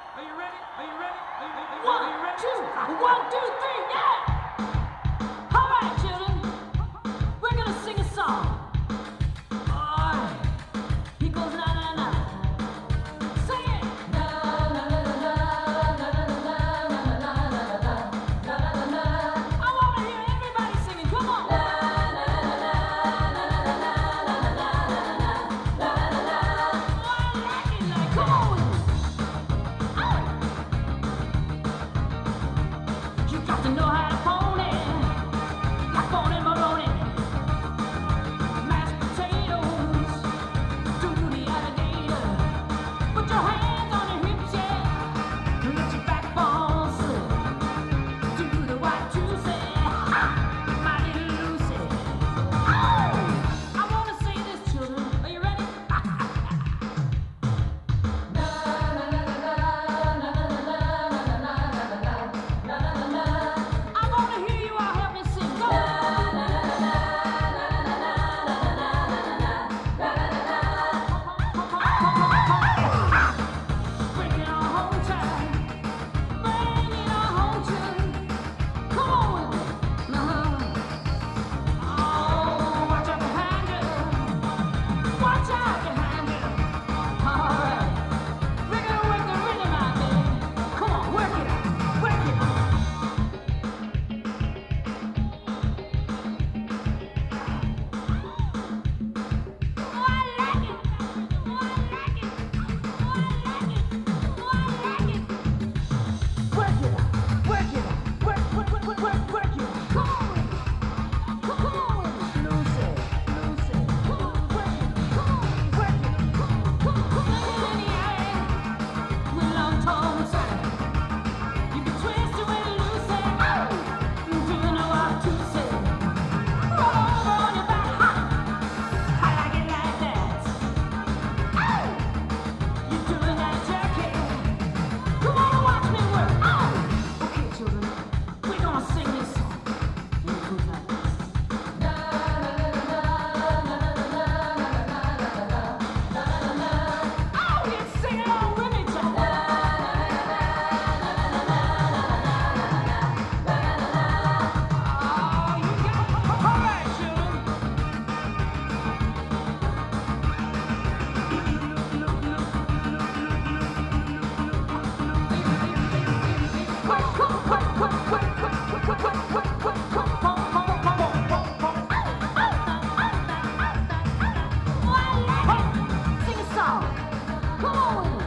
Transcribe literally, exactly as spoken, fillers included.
Are you ready? Are you ready? Are you, are you, One, are you ready? two, one, two, three, yeah! All right, children, we're gonna sing a song. All right, here goes na na na. Sing it. Na na na na na na na na na na na na na. I wanna hear everybody singing. Come on. Na na na na na na na na na na na. Oh, I like it. Like, come on. You got to know how to phone it, like phone and Maloney. Mashed potatoes, do the alligator. Put your hands on your hips, yeah. Let your backbone slip. Do the white juicy, my little Lucy. Oh, I wanna say this, children. Are you ready? Na na na na na na na na na na na. I wanna hear you all help me sing. Go. Bring it on home, child. Bring it on home, child. Come on with me. Uh-huh. Oh, watch out behind you. Watch out behind you. All right. We're gonna work the rhythm out there. Come on, work it out. Work it out. Oh, I like it. Oh, I like it. Oh, I like it. Oh, I like it. Work it out. Work it out. Work, work, work, work, work, work it out. Come on with it. Come on with it. Lucy, Lucy. Come on, work it. Come on, work it. Come on, come on, come on. Yeah. With long tongues, you can twist it with Lucy. You do know what to say. Roll over on your back. I like it like that. You're doing that jerky. Come on and watch me work. Okay, children, we're gonna sing this song. And it goes like this. Na na na na na na na na na na na. Oh, you sing it all with me, child. Na na na na na na na na. Oh, you got it. All right, children. Sing a song. Come on with